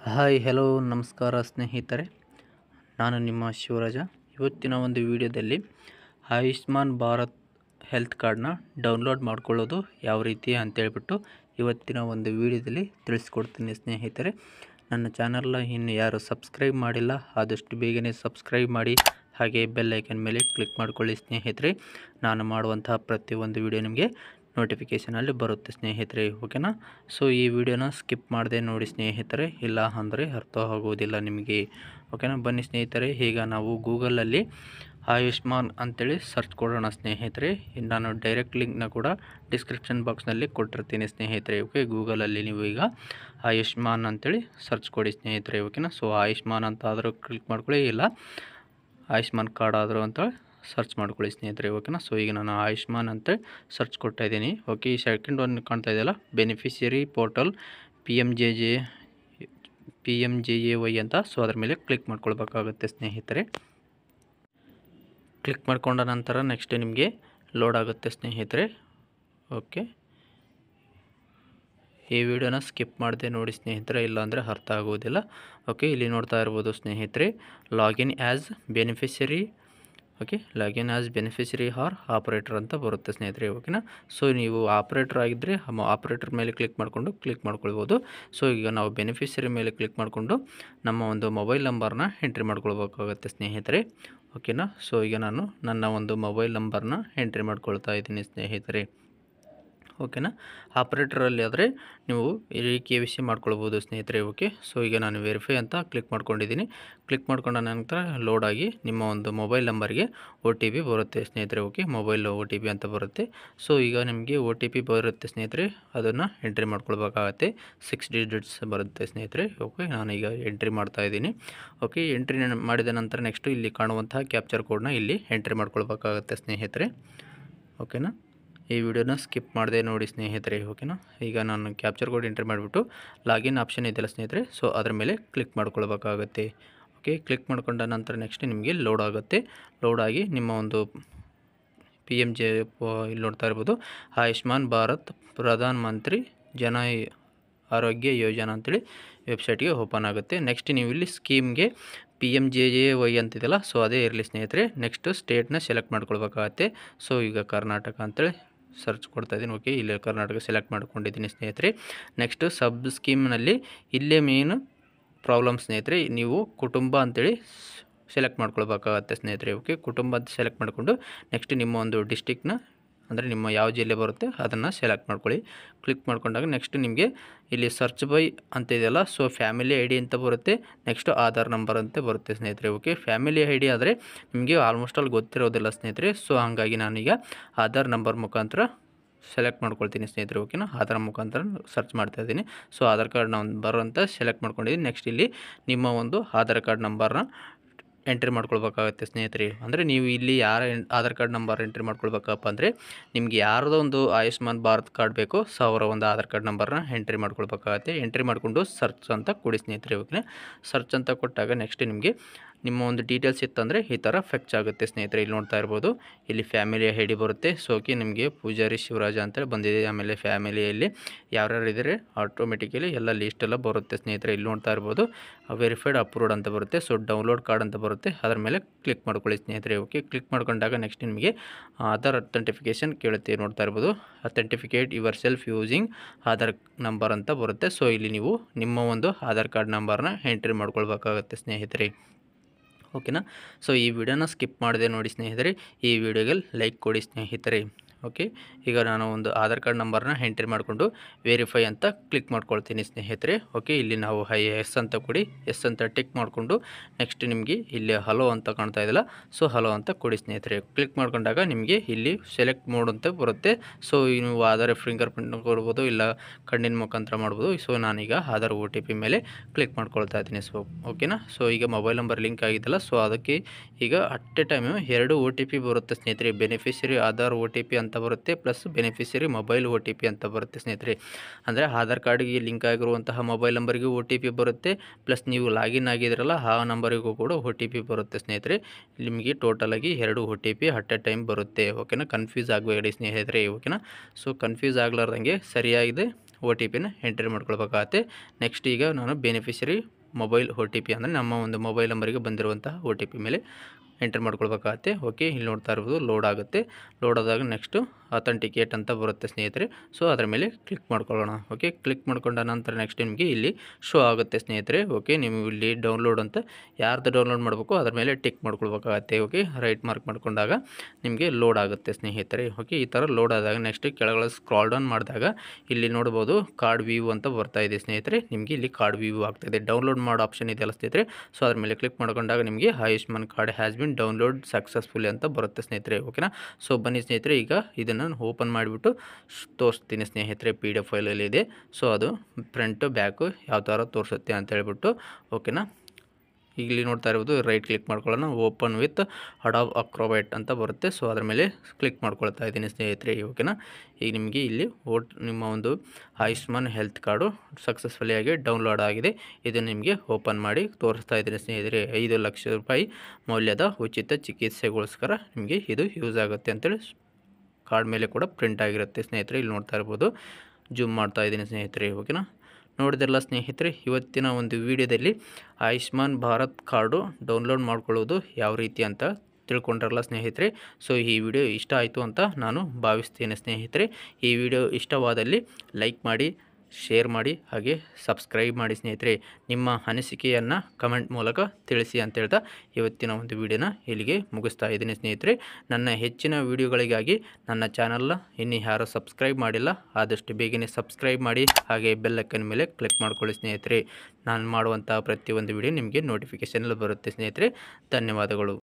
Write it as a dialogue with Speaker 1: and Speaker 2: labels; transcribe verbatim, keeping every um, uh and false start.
Speaker 1: Hi hello ನಮಸ್ಕಾರ ಸ್ನೇಹಿತರೆ, ನಾನು ನಿಮ್ಮ ಶಿವರಾಜ. ಇವತ್ತಿನ ಒಂದು ವಿಡಿಯೋದಲ್ಲಿ ಆಯುಷ್ಮಾನ್ ಭಾರತ್ ಹೆಲ್ತ್ ಕಾರ್ಡ್ನ ಡೌನ್ಲೋಡ್ ಮಾಡ್ಕೊಳ್ಳೋದು ಯಾವ ರೀತಿ ಅಂತೇಳ್ಬಿಟ್ಟು ಇವತ್ತಿನ ಒಂದು ವಿಡಿಯೋದಲ್ಲಿ ತಿಳಿಸ್ಕೊಡ್ತೀನಿ ಸ್ನೇಹಿತರೆ. ನನ್ನ ಚಾನಲ್ನ ಇನ್ನು ಯಾರು ಸಬ್ಸ್ಕ್ರೈಬ್ ಮಾಡಿಲ್ಲ ಆದಷ್ಟು ಬೇಗನೆ ಸಬ್ಸ್ಕ್ರೈಬ್ ಮಾಡಿ, ಹಾಗೆ ಬೆಲ್ ಐಕನ್ ಮೇಲೆ ಕ್ಲಿಕ್ ಮಾಡ್ಕೊಳ್ಳಿ ಸ್ನೇಹಿತರೆ. ನಾನು ಮಾಡುವಂತಹ ಪ್ರತಿಯೊಂದು ವಿಡಿಯೋ ನಿಮಗೆ ನೋಟಿಫಿಕೇಷನಲ್ಲಿ ಬರುತ್ತೆ ಸ್ನೇಹಿತರೆ, ಓಕೆನಾ. ಸೊ ಈ ವಿಡಿಯೋನ ಸ್ಕಿಪ್ ಮಾಡದೆ ನೋಡಿ ಸ್ನೇಹಿತರೆ, ಇಲ್ಲ ಅಂದರೆ ಅರ್ಥ ಆಗೋದಿಲ್ಲ ನಿಮಗೆ, ಓಕೆನಾ. ಬನ್ನಿ ಸ್ನೇಹಿತರೆ, ಈಗ ನಾವು ಗೂಗಲಲ್ಲಿ ಆಯುಷ್ಮಾನ್ ಅಂತೇಳಿ ಸರ್ಚ್ ಕೊಡೋಣ ಸ್ನೇಹಿತರೆ. ನಾನು ಡೈರೆಕ್ಟ್ ಲಿಂಕ್ನ ಕೂಡ ಡಿಸ್ಕ್ರಿಪ್ಷನ್ ಬಾಕ್ಸ್ನಲ್ಲಿ ಕೊಟ್ಟಿರ್ತೀನಿ ಸ್ನೇಹಿತರೆ, ಓಕೆ. ಗೂಗಲಲ್ಲಿ ನೀವು ಈಗ ಆಯುಷ್ಮಾನ್ ಅಂತೇಳಿ ಸರ್ಚ್ ಕೊಡಿ ಸ್ನೇಹಿತರೆ, ಓಕೆನಾ. ಸೊ ಆಯುಷ್ಮಾನ್ ಅಂತ ಆದರೂ ಕ್ಲಿಕ್ ಮಾಡ್ಕೊಳ್ಳಿ, ಇಲ್ಲ ಆಯುಷ್ಮಾನ್ ಕಾರ್ಡ್ ಆದರೂ ಅಂತ ಸರ್ಚ್ ಮಾಡ್ಕೊಳ್ಳಿ ಸ್ನೇಹಿತರೆ, ಓಕೆನಾ. ಸೊ ಈಗ ನಾನು ಆಯುಷ್ಮಾನ್ ಅಂತ ಸರ್ಚ್ ಕೊಡ್ತಾ ಇದ್ದೀನಿ, ಓಕೆ. ಈ ಸೆಕೆಂಡ್ ಒಂದು ಕಾಣ್ತಾ ಇದೆಯಲ್ಲ, beneficiary portal P M J J P M J A Y ಅಂತ, ಸೊ ಅದ್ರ ಮೇಲೆ ಕ್ಲಿಕ್ ಮಾಡ್ಕೊಳ್ಬೇಕಾಗುತ್ತೆ ಸ್ನೇಹಿತರೆ. ಕ್ಲಿಕ್ ಮಾಡ್ಕೊಂಡ ನಂತರ ನೆಕ್ಸ್ಟ್ ನಿಮಗೆ ಲೋಡ್ ಆಗುತ್ತೆ ಸ್ನೇಹಿತರೆ, ಓಕೆ. ಈ ವಿಡಿಯೋನ ಸ್ಕಿಪ್ ಮಾಡದೆ ನೋಡಿ ಸ್ನೇಹಿತರೆ, ಇಲ್ಲಾಂದರೆ ಅರ್ಥ ಆಗೋದಿಲ್ಲ, ಓಕೆ. ಇಲ್ಲಿ ನೋಡ್ತಾ ಇರ್ಬೋದು ಸ್ನೇಹಿತರೆ, login as beneficiary, okay. Login as beneficiary or operator ಅಂತ ಬರುತ್ತೆ ಸ್ನೇಹಿತರೆ, ಓಕೆನಾ. ಸೊ ನೀವು ಆಪ್ರೇಟರ್ ಆಗಿದ್ದರೆ ಆಪ್ರೇಟರ್ ಮೇಲೆ ಕ್ಲಿಕ್ ಮಾಡಿಕೊಂಡು ಕ್ಲಿಕ್ ಮಾಡ್ಕೊಳ್ಬೋದು. ಸೊ ಈಗ ನಾವು ಬೆನಿಫಿಷರಿ ಮೇಲೆ ಕ್ಲಿಕ್ ಮಾಡಿಕೊಂಡು ನಮ್ಮ ಒಂದು ಮೊಬೈಲ್ ನಂಬರ್ನ ಎಂಟ್ರಿ ಮಾಡ್ಕೊಳ್ಬೇಕಾಗುತ್ತೆ ಸ್ನೇಹಿತರೆ, ಓಕೆನಾ. ಸೊ ಈಗ ನಾನು ನನ್ನ ಒಂದು ಮೊಬೈಲ್ ನಂಬರ್ನ ಎಂಟ್ರಿ ಮಾಡ್ಕೊಳ್ತಾ ಇದ್ದೀನಿ ಸ್ನೇಹಿತರೆ, ಓಕೆನಾ. ಆಪ್ರೇಟರಲ್ಲಿ ಆದರೆ ನೀವು ಈ ಕೆ ವಿ ಸಿ ಮಾಡ್ಕೊಳ್ಬೋದು ಸ್ನೇಹಿತರೆ, ಓಕೆ. ಸೊ ಈಗ ನಾನು ವೆರಿಫೈ ಅಂತ ಕ್ಲಿಕ್ ಮಾಡ್ಕೊಂಡಿದ್ದೀನಿ. ಕ್ಲಿಕ್ ಮಾಡ್ಕೊಂಡ ನಂತರ ಲೋಡ್ ಆಗಿ ನಿಮ್ಮ ಒಂದು ಮೊಬೈಲ್ ನಂಬರ್ಗೆ ಒ ಟಿ ಪಿ ಬರುತ್ತೆ ಸ್ನೇಹಿತರೆ, okay. Mobile O T P ಅಂತ ಬರುತ್ತೆ. ಸೊ ಈಗ ನಿಮಗೆ ಒ ಟಿ ಪಿ ಬರುತ್ತೆ ಸ್ನೇಹಿತರೆ, ಅದನ್ನು ಎಂಟ್ರಿ ಮಾಡ್ಕೊಳ್ಬೇಕಾಗತ್ತೆ. ಸಿಕ್ಸ್ ಡಿಜಿಟ್ಸ್ ಬರುತ್ತೆ ಸ್ನೇಹಿತರೆ, ಓಕೆ. ನಾನೀಗ ಎಂಟ್ರಿ ಮಾಡ್ತಾ ಇದ್ದೀನಿ, ಓಕೆ. ಎಂಟ್ರಿ ಮಾಡಿದ ನಂತರ ನೆಕ್ಸ್ಟು ಇಲ್ಲಿ ಕಾಣುವಂತಹ ಕ್ಯಾಪ್ಚರ್ ಕೋಡ್ನ ಇಲ್ಲಿ ಎಂಟ್ರಿ ಮಾಡ್ಕೊಳ್ಬೇಕಾಗತ್ತೆ ಸ್ನೇಹಿತರೆ, ಓಕೆನಾ. ಈ ವಿಡಿಯೋನ ಸ್ಕಿಪ್ ಮಾಡದೆ ನೋಡಿ ಸ್ನೇಹಿತರೆ, ಓಕೆನಾ. ಈಗ ನಾನು ಕ್ಯಾಪ್ಚರ್ ಕೋಡ್ ಎಂಟ್ರಿ ಮಾಡಿಬಿಟ್ಟು ಲಾಗಿನ್ ಆಪ್ಷನ್ ಇದೆಯಲ್ಲ ಸ್ನೇಹಿತರೆ, ಸೊ ಅದರ ಮೇಲೆ ಕ್ಲಿಕ್ ಮಾಡ್ಕೊಳ್ಬೇಕಾಗತ್ತೆ, ಓಕೆ. ಕ್ಲಿಕ್ ಮಾಡ್ಕೊಂಡ ನಂತರ ನೆಕ್ಸ್ಟ್ ನಿಮಗೆ ಲೋಡ್ ಆಗುತ್ತೆ. ಲೋಡ್ ಆಗಿ ನಿಮ್ಮ ಒಂದು ಪಿ ಎಮ್ ಜೆ ಇಲ್ಲಿ ನೋಡ್ತಾ ಇರ್ಬೋದು, ಆಯುಷ್ಮಾನ್ ಭಾರತ್ ಪ್ರಧಾನ ಮಂತ್ರಿ ಜನ ಆರೋಗ್ಯ ಯೋಜನಾ ಅಂತೇಳಿ ವೆಬ್ಸೈಟ್ಗೆ ಓಪನ್ ಆಗುತ್ತೆ. ನೆಕ್ಸ್ಟ್ ನೀವು ಇಲ್ಲಿ ಸ್ಕೀಮ್ಗೆ P M J J Y ಅಂತಿದೆಯಲ್ಲ, ಸೊ ಅದೇ ಇರಲಿ ಸ್ನೇಹಿತರೆ. ನೆಕ್ಸ್ಟ್ ಸ್ಟೇಟ್ನ ಸೆಲೆಕ್ಟ್ ಮಾಡ್ಕೊಳ್ಬೇಕಾಗತ್ತೆ. ಸೊ ಈಗ ಕರ್ನಾಟಕ ಅಂತೇಳಿ ಸರ್ಚ್ ಕೊಡ್ತಾ ಇದ್ದೀನಿ, ಓಕೆ. ಇಲ್ಲಿ ಕರ್ನಾಟಕ ಸೆಲೆಕ್ಟ್ ಮಾಡ್ಕೊಂಡಿದ್ದೀನಿ ಸ್ನೇಹಿತರೆ. ನೆಕ್ಸ್ಟ್ ಸಬ್ ಸ್ಕೀಮ್ನಲ್ಲಿ ಇಲ್ಲೇ ಮೇನ್ ಪ್ರಾಬ್ಲಮ್ ಸ್ನೇಹಿತರೆ, ನೀವು ಕುಟುಂಬ ಅಂತೇಳಿ ಸೆಲೆಕ್ಟ್ ಮಾಡ್ಕೊಳ್ಬೇಕಾಗತ್ತೆ ಸ್ನೇಹಿತರೆ, ಓಕೆ. ಕುಟುಂಬ ಅಂತ ಸೆಲೆಕ್ಟ್ ಮಾಡಿಕೊಂಡು ನೆಕ್ಸ್ಟ್ ನಿಮ್ಮ ಒಂದು ಡಿಸ್ಟಿಕ್ನ ಅಂದರೆ ನಿಮ್ಮ ಯಾವ ಜಿಲ್ಲೆ ಬರುತ್ತೆ ಅದನ್ನು ಸೆಲೆಕ್ಟ್ ಮಾಡ್ಕೊಳ್ಳಿ. ಕ್ಲಿಕ್ ಮಾಡ್ಕೊಂಡಾಗ ನೆಕ್ಸ್ಟ್ ನಿಮಗೆ ಇಲ್ಲಿ ಸರ್ಚ್ ಬೈ ಅಂತ ಇದೆಯಲ್ಲ, ಸೊ ಫ್ಯಾಮಿಲಿ ಐ ಡಿ ಅಂತ ಬರುತ್ತೆ. ನೆಕ್ಸ್ಟ್ ಆಧಾರ್ ನಂಬರ್ ಅಂತ ಬರುತ್ತೆ ಸ್ನೇಹಿತರೆ, ಓಕೆ. ಫ್ಯಾಮಿಲಿ ಐ ಡಿ ಆದರೆ ನಿಮಗೆ ಆಲ್ಮೋಸ್ಟ್ ಅಲ್ಲಿ ಗೊತ್ತಿರೋದಿಲ್ಲ ಸ್ನೇಹಿತರೆ, ಸೊ ಹಾಗಾಗಿ ನಾನೀಗ ಆಧಾರ್ ನಂಬರ್ ಮುಖಾಂತರ ಸೆಲೆಕ್ಟ್ ಮಾಡ್ಕೊಳ್ತೀನಿ ಸ್ನೇಹಿತರೆ, ಓಕೆನಾ. ಆಧಾರ್ ಮುಖಾಂತರ ಸರ್ಚ್ ಮಾಡ್ತಾ ಇದ್ದೀನಿ. ಸೊ ಆಧಾರ್ ಕಾರ್ಡ್ ನಂಬರ್ ಅಂತ ಸೆಲೆಕ್ಟ್ ಮಾಡ್ಕೊಂಡಿದ್ದೀನಿ. ನೆಕ್ಸ್ಟ್ ಇಲ್ಲಿ ನಿಮ್ಮ ಒಂದು ಆಧಾರ್ ಕಾರ್ಡ್ ನಂಬರ್ನ ಎಂಟ್ರಿ ಮಾಡ್ಕೊಳ್ಬೇಕಾಗುತ್ತೆ ಸ್ನೇಹಿತರೆ. ಅಂದರೆ ನೀವು ಇಲ್ಲಿ ಯಾರ ಆಧಾರ್ ಕಾರ್ಡ್ ನಂಬರ್ ಎಂಟ್ರಿ ಮಾಡ್ಕೊಳ್ಬೇಕಪ್ಪ ಅಂದರೆ ನಿಮಗೆ ಯಾರ್ದೋ ಒಂದು ಆಯುಷ್ಮಾನ್ ಭಾರತ್ ಕಾರ್ಡ್ ಬೇಕು, ಸೊ ಅವರ ಒಂದು ಆಧಾರ್ ಕಾರ್ಡ್ ನಂಬರ್ನ ಎಂಟ್ರಿ ಮಾಡ್ಕೊಳ್ಬೇಕಾಗತ್ತೆ. ಎಂಟ್ರಿ ಮಾಡಿಕೊಂಡು ಸರ್ಚ್ ಅಂತ ಕೊಡಿ ಸ್ನೇಹಿತರೆ, ಓಕೆ. ಸರ್ಚ್ ಅಂತ ಕೊಟ್ಟಾಗ ನೆಕ್ಸ್ಟ್ ನಿಮಗೆ ನಿಮ್ಮ ಒಂದು ಡೀಟೇಲ್ಸ್ ಇತ್ತಂದರೆ ಈ ಥರ ಫೆಚ್ ಆಗುತ್ತೆ ಸ್ನೇಹಿತರೆ. ಇಲ್ಲಿ ನೋಡ್ತಾ ಇರ್ಬೋದು, ಇಲ್ಲಿ ಫ್ಯಾಮಿಲಿ ಐ ಡಿ ಬರುತ್ತೆ. ಸೊ ಓಕೆ, ನಿಮಗೆ ಪೂಜಾರಿ ಶಿವರಾಜ ಅಂತೇಳಿ ಬಂದಿದೆ. ಆಮೇಲೆ ಫ್ಯಾಮಿಲಿಯಲ್ಲಿ ಯಾರ್ಯಾರು ಇದ್ದಾರೆ ಆಟೋಮೆಟಿಕಲಿ ಎಲ್ಲ ಲಿಸ್ಟ್ ಎಲ್ಲ ಬರುತ್ತೆ ಸ್ನೇಹಿತರೆ. ಇಲ್ಲಿ ನೋಡ್ತಾ ಇರ್ಬೋದು, ವೆರಿಫೈಡ್ ಅಪ್ರೂವ್ಡ್ ಅಂತ ಬರುತ್ತೆ. ಸೊ ಡೌನ್ಲೋಡ್ ಕಾರ್ಡ್ ಅಂತ ಬರುತ್ತೆ, ಅದರ ಮೇಲೆ ಕ್ಲಿಕ್ ಮಾಡ್ಕೊಳ್ಳಿ ಸ್ನೇಹಿತರೆ, ಓಕೆ. ಕ್ಲಿಕ್ ಮಾಡ್ಕೊಂಡಾಗ ನೆಕ್ಸ್ಟ್ ನಿಮಗೆ ಆಧಾರ್ ಅಥೆಂಟಿಫಿಕೇಷನ್ ಕೇಳುತ್ತೆ, ನೋಡ್ತಾ ಇರ್ಬೋದು. Authenticate yourself using Aadhaar number ಅಂತ ಬರುತ್ತೆ. ಸೊ ಇಲ್ಲಿ ನೀವು ನಿಮ್ಮ ಒಂದು ಆಧಾರ್ ಕಾರ್ಡ್ ನಂಬರ್ನ ಎಂಟ್ರಿ ಮಾಡ್ಕೊಳ್ಬೇಕಾಗತ್ತೆ ಸ್ನೇಹಿತರೆ, ಓಕೆನಾ. ಸೊ ಈ ವಿಡಿಯೋನ ಸ್ಕಿಪ್ ಮಾಡದೆ ನೋಡಿ ಸ್ನೇಹಿತರೆ, ಈ ವಿಡಿಯೋಗೆ ಲೈಕ್ ಕೊಡಿ ಸ್ನೇಹಿತರೆ, ಓಕೆ. ಈಗ ನಾನು ಒಂದು ಆಧಾರ್ ಕಾರ್ಡ್ ನಂಬರ್ನ ಎಂಟ್ರಿ ಮಾಡಿಕೊಂಡು ವೆರಿಫೈ ಅಂತ ಕ್ಲಿಕ್ ಮಾಡ್ಕೊಳ್ತೀನಿ ಸ್ನೇಹಿತರೆ, ಓಕೆ. ಇಲ್ಲಿ ನಾವು ಹೈ ಎಸ್ ಅಂತ ಕೊಡಿ, ಎಸ್ ಅಂತ ಟಿಕ್ ಮಾಡಿಕೊಂಡು ನೆಕ್ಸ್ಟ್ ನಿಮಗೆ ಇಲ್ಲಿ ಹಲೋ ಅಂತ ಕಾಣ್ತಾ ಇದೆಯಲ್ಲ, ಸೊ ಹಲೋ ಅಂತ ಕೊಡಿ ಸ್ನೇಹಿತರೆ. ಕ್ಲಿಕ್ ಮಾಡ್ಕೊಂಡಾಗ ನಿಮಗೆ ಇಲ್ಲಿ ಸೆಲೆಕ್ಟ್ ಮೋಡ್ ಅಂತ ಬರುತ್ತೆ. ಸೊ ನೀವು ಆಧಾರ್ ಫಿಂಗರ್ ಪ್ರಿಂಟ್ ಕೊಡ್ಬೋದು, ಇಲ್ಲ ಕಣ್ಣಿನ ಮುಖಾಂತರ ಮಾಡ್ಬೋದು. ಸೊ ನಾನೀಗ ಆಧಾರ್ ಒ ಟಿ ಪಿ ಮೇಲೆ ಕ್ಲಿಕ್ ಮಾಡ್ಕೊಳ್ತಾ ಇದ್ದೀನಿ, ಸೊ ಓಕೆನಾ. ಸೊ ಈಗ ಮೊಬೈಲ್ ನಂಬರ್ ಲಿಂಕ್ ಆಗಿದ್ದಲ್ಲ, ಸೊ ಅದಕ್ಕೆ ಈಗ ಅಟ್ ಎ ಟೈಮು ಎರಡು ಒ ಟಿ ಪಿ ಬರುತ್ತೆ ಸ್ನೇಹಿತರೆ. Beneficiary Aadhaar O T P ಅಂತ ಬರುತ್ತೆ, plus beneficiary mobile O T P ಅಂತ ಬರುತ್ತೆ ಸ್ನೇಹಿತರೆ. ಅಂದರೆ ಆಧಾರ್ ಕಾರ್ಡ್ಗೆ ಲಿಂಕ್ ಆಗಿರುವಂತಹ ಮೊಬೈಲ್ ನಂಬರ್ಗೆ ಒ ಟಿ ಪಿ ಬರುತ್ತೆ, ಪ್ಲಸ್ ನೀವು ಲಾಗಿನ್ ಆಗಿದ್ರಲ್ಲ ಆ ನಂಬರಿಗೂ ಕೂಡ ಒ ಟಿ ಪಿ ಬರುತ್ತೆ ಸ್ನೇಹಿತರೆ. ನಿಮಗೆ ಟೋಟಲಾಗಿ ಎರಡು O T P at a time ಬರುತ್ತೆ, ಓಕೆನಾ. ಕನ್ಫ್ಯೂಸ್ ಆಗಬೇಡಿ ಸ್ನೇಹಿತರೆ, ಓಕೆನಾ. ಸೊ ಕನ್ಫ್ಯೂಸ್ ಆಗಲಾರ್ದಂಗೆ ಸರಿಯಾಗಿದೆ ಒ ಟಿ ಪಿನ ಎಂಟ್ರಿ ಮಾಡ್ಕೊಳ್ಬೇಕಾಗತ್ತೆ. ನೆಕ್ಸ್ಟ್ ಈಗ ನಾನು beneficiary mobile O T P ಅಂದರೆ ನಮ್ಮ ಒಂದು ಮೊಬೈಲ್ ನಂಬರಿಗೆ ಬಂದಿರುವಂತಹ ಒ ಟಿ ಪಿ ಮೇಲೆ ಎಂಟ್ರ್ ಮಾಡ್ಕೊಳ್ಬೇಕಾಗತ್ತೆ. ಓಕೆ, ಇಲ್ಲಿ ನೋಡ್ತಾ ಇರ್ಬೋದು ಲೋಡ್ ಆಗುತ್ತೆ. ಲೋಡ್ ಆದಾಗ ನೆಕ್ಸ್ಟು ಅಥೆಂಟಿಕೇಟ್ ಅಂತ ಬರುತ್ತೆ ಸ್ನೇಹಿತರೆ. ಸೊ ಅದರ ಮೇಲೆ ಕ್ಲಿಕ್ ಮಾಡ್ಕೊಳ್ಳೋಣ. ಓಕೆ, ಕ್ಲಿಕ್ ಮಾಡ್ಕೊಂಡ ನಂತರ ನೆಕ್ಸ್ಟ್ ನಿಮಗೆ ಇಲ್ಲಿ ಶೋ ಆಗುತ್ತೆ ಸ್ನೇಹಿತರೆ. ಓಕೆ, ನೀವು ಇಲ್ಲಿ ಡೌನ್ಲೋಡ್ ಅಂತ ಯಾರ್ದು ಡೌನ್ಲೋಡ್ ಮಾಡಬೇಕು ಅದರ ಮೇಲೆ ಟಿಕ್ ಮಾಡ್ಕೊಳ್ಬೇಕಾಗತ್ತೆ. ಓಕೆ, ರೈಟ್ ಮಾರ್ಕ್ ಮಾಡ್ಕೊಂಡಾಗ ನಿಮಗೆ ಲೋಡ್ ಆಗುತ್ತೆ ಸ್ನೇಹಿತರೆ. ಓಕೆ, ಈ ಥರ ಲೋಡ್ ಆದಾಗ ನೆಕ್ಸ್ಟ್ ಕೆಳಗಡೆ ಸ್ಕ್ರಾಲ್ ಡೌನ್ ಮಾಡಿದಾಗ ಇಲ್ಲಿ ನೋಡ್ಬೋದು ಕಾರ್ಡ್ ವ್ಯೂ ಅಂತ ಬರ್ತಾ ಇದೆ ಸ್ನೇಹಿತರೆ. ನಿಮಗೆ ಇಲ್ಲಿ ಕಾರ್ಡ್ ವ್ಯೂ ಆಗ್ತಾಯಿದೆ. ಡೌನ್ಲೋಡ್ ಮಾಡೋ ಆಪ್ಷನ್ ಇದೆಯಲ್ಲ ಸ್ನೇಹಿತರೆ, ಸೊ ಅದ್ರ ಮೇಲೆ ಕ್ಲಿಕ್ ಮಾಡ್ಕೊಂಡಾಗ ನಿಮಗೆ Ayushman card has been download successfully ಅಂತ ಬರುತ್ತೆ ಸ್ನೇಹಿತರೆ. ಓಕೆನಾ, ಸೊ ಬನ್ನಿ ಸ್ನೇಹಿತರೆ, ಈಗ ಇದನ್ನು ಓಪನ್ ಮಾಡಿಬಿಟ್ಟು ತೋರಿಸ್ತೀನಿ ಸ್ನೇಹಿತರೆ. ಪಿ ಡಿ ಎಫ್ ಫೈಲಲ್ಲಿ ಇದೆ. ಸೊ ಅದು ಫ್ರಂಟು ಬ್ಯಾಕು ಯಾವ ಥರ ತೋರಿಸುತ್ತೆ ಅಂತ ಹೇಳ್ಬಿಟ್ಟು. ಓಕೆನಾ, ಇಲ್ಲಿ ನೋಡ್ತಾ ಇರ್ಬೋದು ರೈಟ್ ಕ್ಲಿಕ್ ಮಾಡ್ಕೊಳ್ಳೋಣ. ಓಪನ್ ವಿತ್ ಅಡಾಬ್ ಅಕ್ರೋಬ್ಯಾಟ್ ಅಂತ ಬರುತ್ತೆ. ಸೊ ಅದ್ರ ಮೇಲೆ ಕ್ಲಿಕ್ ಮಾಡ್ಕೊಳ್ತಾ ಇದ್ದೀನಿ ಸ್ನೇಹಿತರೆ. ಓಕೆನಾ, ಈಗ ನಿಮಗೆ ಇಲ್ಲಿ ಓಟ್ ನಿಮ್ಮ ಒಂದು ಆಯುಷ್ಮಾನ್ ಹೆಲ್ತ್ ಕಾರ್ಡು ಸಕ್ಸಸ್ಫುಲಿಯಾಗಿ ಡೌನ್ಲೋಡ್ ಆಗಿದೆ. ಇದನ್ನು ನಿಮಗೆ ಓಪನ್ ಮಾಡಿ ತೋರಿಸ್ತಾ ಇದ್ದೀನಿ ಸ್ನೇಹಿತರೆ. ಐದು ಲಕ್ಷ ರೂಪಾಯಿ ಮೌಲ್ಯದ ಉಚಿತ ಚಿಕಿತ್ಸೆಗೋಸ್ಕರ ನಿಮಗೆ ಇದು ಯೂಸ್ ಆಗುತ್ತೆ ಅಂತೇಳಿ ಕಾರ್ಡ್ ಮೇಲೆ ಕೂಡ ಪ್ರಿಂಟ್ ಆಗಿರುತ್ತೆ ಸ್ನೇಹಿತರೆ. ಇಲ್ಲಿ ನೋಡ್ತಾ ಇರ್ಬೋದು, ಜೂಮ್ ಮಾಡ್ತಾ ಇದ್ದೀನಿ ಸ್ನೇಹಿತರೆ. ಓಕೆನಾ, ನೋಡಿದ್ರಲ್ಲ ಸ್ನೇಹಿತರೆ, ಇವತ್ತಿನ ಒಂದು ವಿಡಿಯೋದಲ್ಲಿ ಆಯುಷ್ಮಾನ್ ಭಾರತ್ ಕಾರ್ಡು ಡೌನ್ಲೋಡ್ ಮಾಡ್ಕೊಳ್ಳೋದು ಯಾವ ರೀತಿ ಅಂತ ತಿಳ್ಕೊಂಡ್ರಲ್ಲ ಸ್ನೇಹಿತರೆ. ಸೊ ಈ ವಿಡಿಯೋ ಇಷ್ಟ ಆಯಿತು ಅಂತ ನಾನು ಭಾವಿಸ್ತೇನೆ ಸ್ನೇಹಿತರೆ. ಈ ವಿಡಿಯೋ ಇಷ್ಟವಾದಲ್ಲಿ ಲೈಕ್ ಮಾಡಿ, ಶೇರ್ ಮಾಡಿ, ಹಾಗೆ ಸಬ್ಸ್ಕ್ರೈಬ್ ಮಾಡಿ ಸ್ನೇಹಿತರೆ. ನಿಮ್ಮ ಅನಿಸಿಕೆಯನ್ನು ಕಮೆಂಟ್ ಮೂಲಕ ತಿಳಿಸಿ ಅಂತ ಹೇಳ್ತಾ ಇವತ್ತಿನ ಒಂದು ವಿಡಿಯೋನ ಇಲ್ಲಿಗೆ ಮುಗಿಸ್ತಾ ಇದ್ದೀನಿ ಸ್ನೇಹಿತರೆ. ನನ್ನ ಹೆಚ್ಚಿನ ವಿಡಿಯೋಗಳಿಗಾಗಿ ನನ್ನ ಚಾನಲ್ನ ಇನ್ನೂ ಯಾರು ಸಬ್ಸ್ಕ್ರೈಬ್ ಮಾಡಿಲ್ಲ ಆದಷ್ಟು ಬೇಗನೆ ಸಬ್ಸ್ಕ್ರೈಬ್ ಮಾಡಿ, ಹಾಗೆ ಬೆಲ್ ಐಕಾನ್ ಮೇಲೆ ಕ್ಲಿಕ್ ಮಾಡ್ಕೊಳ್ಳಿ ಸ್ನೇಹಿತರೆ. ನಾನು ಮಾಡುವಂಥ ಪ್ರತಿಯೊಂದು ವಿಡಿಯೋ ನಿಮಗೆ ನೋಟಿಫಿಕೇಷನಲ್ಲಿ ಬರುತ್ತೆ ಸ್ನೇಹಿತರೆ. ಧನ್ಯವಾದಗಳು.